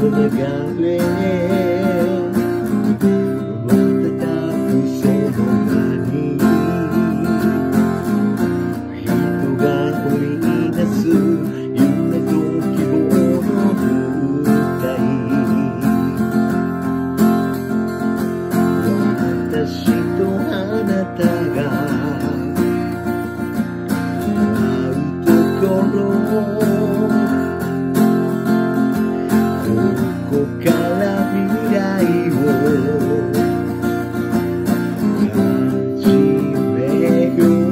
流れ瞬くその場に人が織りなす夢と希望の舞台私とあなたが会うところここから未来を始めよう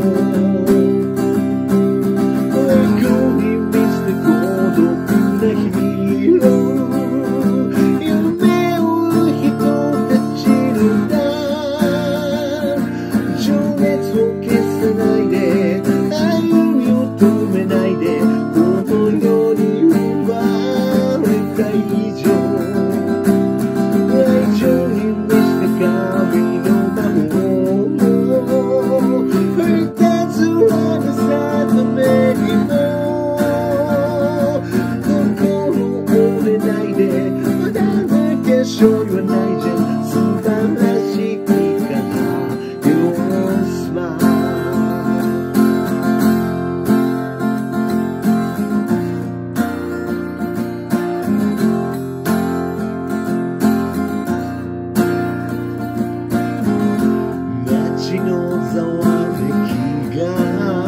奥に満ちて孤独な日々夢を追う人たちの情熱を消さないで歩みを止めないでこの世に生まれた以上愛情に満ちた神の魔法いたずらな定めにも心折れないでまだだけしょう言わないじゃん素晴らしい街のざわめきが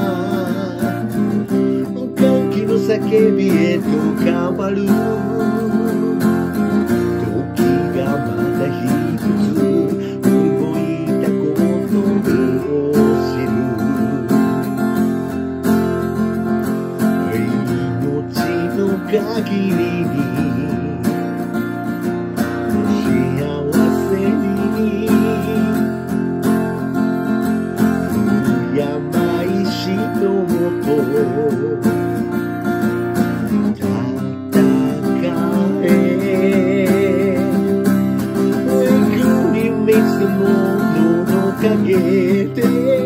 歓喜の叫びへと変わる時がまだ一つ動いたことを知る命の限りに幸せに甘い人もと戦え陸に満ちたものの陰で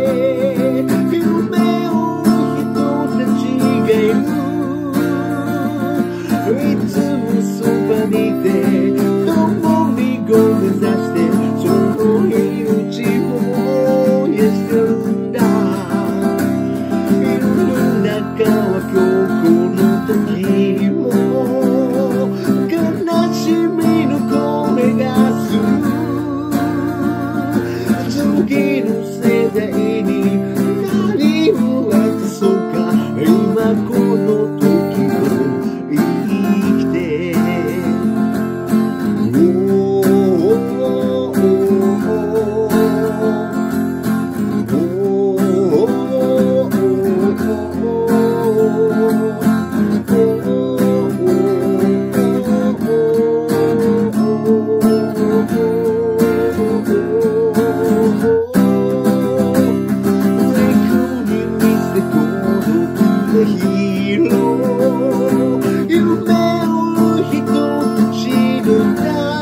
夢を追う人たちがいるいつもそばにいて共にゴール目指してその命を燃やしてるんだ中は今日この時も悲しみの声がする次の世代に何を渡そうか今この時を生きてヒーロー夢を追う人たちの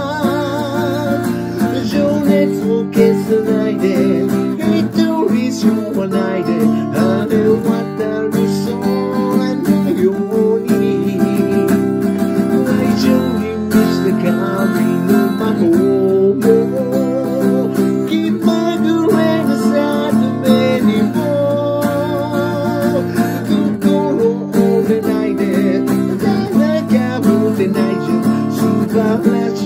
情熱を消さないで一人しょわないであれ渡る空のように愛情に満ちた神の魔法も気まぐれな定めにもないで誰か持ってないじゃん素晴らしい